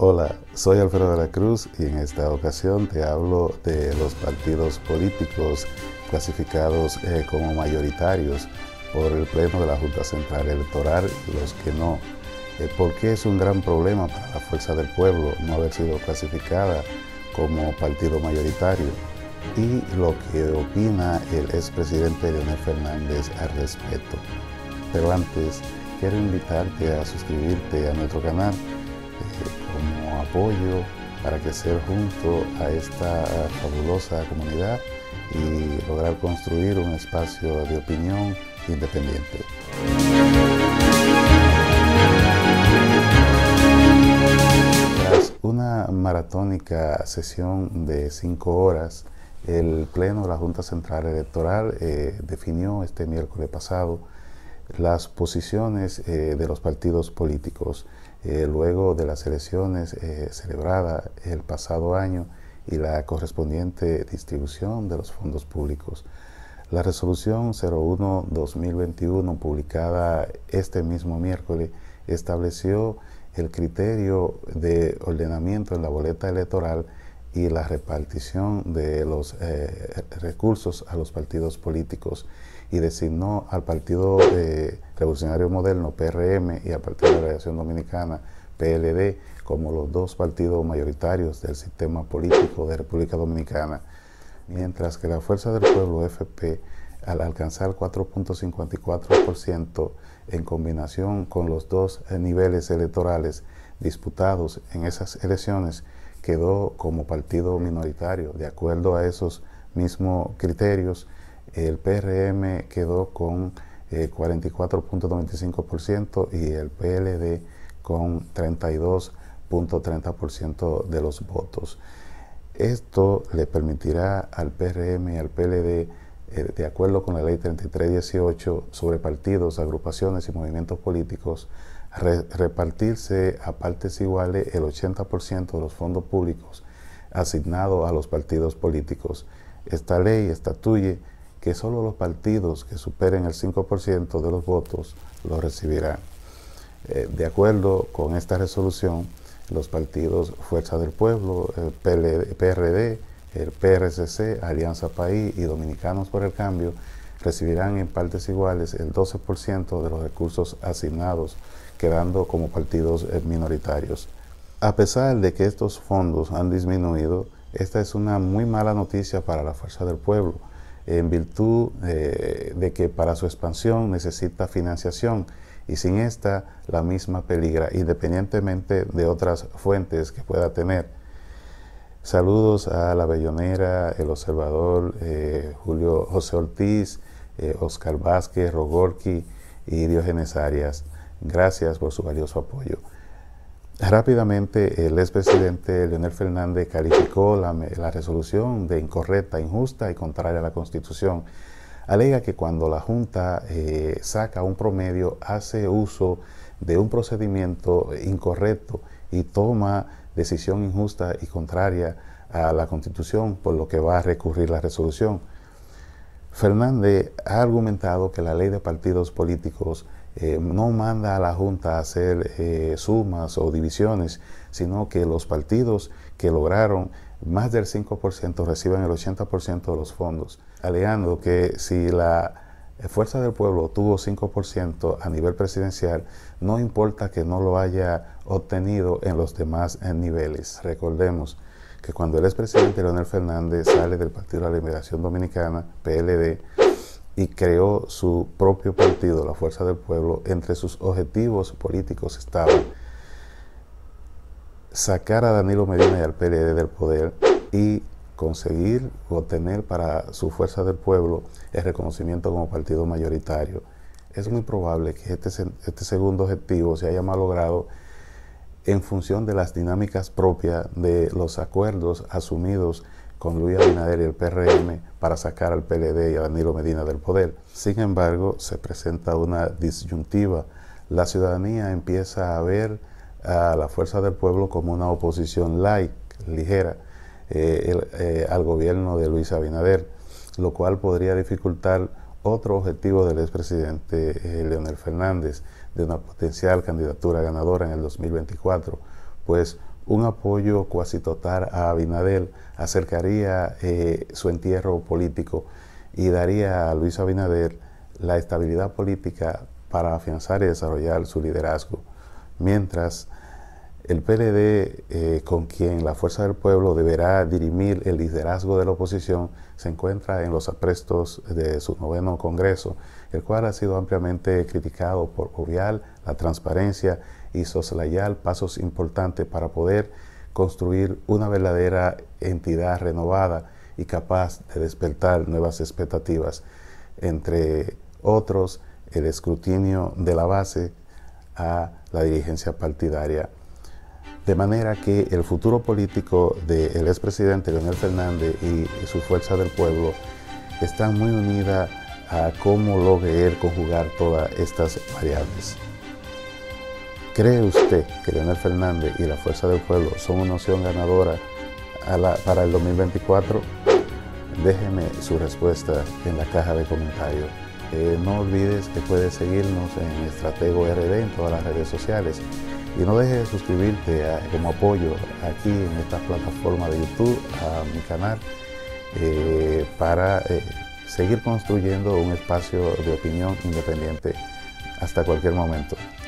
Hola, soy Alfredo de la Cruz y en esta ocasión te hablo de los partidos políticos clasificados como mayoritarios por el Pleno de la Junta Central Electoral y los que no. ¿Por qué es un gran problema para la Fuerza del Pueblo no haber sido clasificada como partido mayoritario? Y lo que opina el expresidente Leonel Fernández al respecto. Pero antes, quiero invitarte a suscribirte a nuestro canal como apoyo para crecer junto a esta fabulosa comunidad y lograr construir un espacio de opinión independiente. Tras una maratónica sesión de 5 horas, el Pleno de la Junta Central Electoral definió este miércoles pasado las posiciones de los partidos políticos luego de las elecciones celebradas el pasado año y la correspondiente distribución de los fondos públicos. La resolución 01-2021 publicada este mismo miércoles estableció el criterio de ordenamiento en la boleta electoral y la repartición de los recursos a los partidos políticos y designó al Partido Revolucionario Moderno, PRM, y al Partido de la Liberación Dominicana, PLD, como los dos partidos mayoritarios del sistema político de República Dominicana, mientras que la Fuerza del Pueblo, FP, al alcanzar 4.54% en combinación con los dos niveles electorales disputados en esas elecciones, quedó como partido minoritario. De acuerdo a esos mismos criterios, el PRM quedó con 44.95% y el PLD con 32.30% de los votos. Esto le permitirá al PRM y al PLD, de acuerdo con la Ley 3318 sobre partidos, agrupaciones y movimientos políticos, repartirse a partes iguales el 80% de los fondos públicos asignados a los partidos políticos. Esta ley estatuye que solo los partidos que superen el 5% de los votos lo recibirán. De acuerdo con esta resolución, los partidos Fuerza del Pueblo, el PRD, el PRCC, Alianza País y Dominicanos por el Cambio recibirán en partes iguales el 12% de los recursos asignados, quedando como partidos minoritarios. A pesar de que estos fondos han disminuido, esta es una muy mala noticia para la Fuerza del Pueblo, en virtud de que para su expansión necesita financiación y sin esta la misma peligra, independientemente de otras fuentes que pueda tener. Saludos a La Bellonera, El Observador, Julio José Ortiz, Oscar Vázquez, Rogorki y Diógenes Arias. Gracias por su valioso apoyo. Rápidamente, el expresidente Leonel Fernández calificó la resolución de incorrecta, injusta y contraria a la Constitución. Alega que cuando la Junta saca un promedio, hace uso de un procedimiento incorrecto y toma decisión injusta y contraria a la Constitución, por lo que va a recurrir la resolución. Fernández ha argumentado que la ley de partidos políticos no manda a la Junta a hacer sumas o divisiones, sino que los partidos que lograron más del 5% reciben el 80% de los fondos, alegando que si la Fuerza del Pueblo tuvo 5% a nivel presidencial, no importa que no lo haya obtenido en los demás niveles. Recordemos que cuando el expresidente Leonel Fernández sale del Partido de la Liberación Dominicana, PLD, y creó su propio partido, la Fuerza del Pueblo, entre sus objetivos políticos estaba sacar a Danilo Medina y al PLD del poder y conseguir obtener para su Fuerza del Pueblo el reconocimiento como partido mayoritario. Es muy probable que este segundo objetivo se haya malogrado en función de las dinámicas propias de los acuerdos asumidos con Luis Abinader y el PRM para sacar al PLD y a Danilo Medina del poder. Sin embargo, se presenta una disyuntiva. La ciudadanía empieza a ver a la Fuerza del Pueblo como una oposición light, ligera, al gobierno de Luis Abinader, lo cual podría dificultar otro objetivo del expresidente Leonel Fernández, de una potencial candidatura ganadora en el 2024, pues un apoyo cuasi total a Abinader acercaría su entierro político y daría a Luis Abinader la estabilidad política para afianzar y desarrollar su liderazgo. Mientras el PLD, con quien la Fuerza del Pueblo deberá dirimir el liderazgo de la oposición, se encuentra en los aprestos de su 9º Congreso, el cual ha sido ampliamente criticado por obviar la transparencia y soslayar pasos importantes para poder construir una verdadera entidad renovada y capaz de despertar nuevas expectativas, entre otros el escrutinio de la base a la dirigencia partidaria. De manera que el futuro político del expresidente Leonel Fernández y su Fuerza del Pueblo están muy unidas a cómo logre él conjugar todas estas variables. ¿Cree usted que Leonel Fernández y la Fuerza del Pueblo son una opción ganadora para el 2024? Déjeme su respuesta en la caja de comentarios. No olvides que puedes seguirnos en Estratego RD en todas las redes sociales. Y no dejes de suscribirte como apoyo aquí en esta plataforma de YouTube a mi canal para seguir construyendo un espacio de opinión independiente hasta cualquier momento.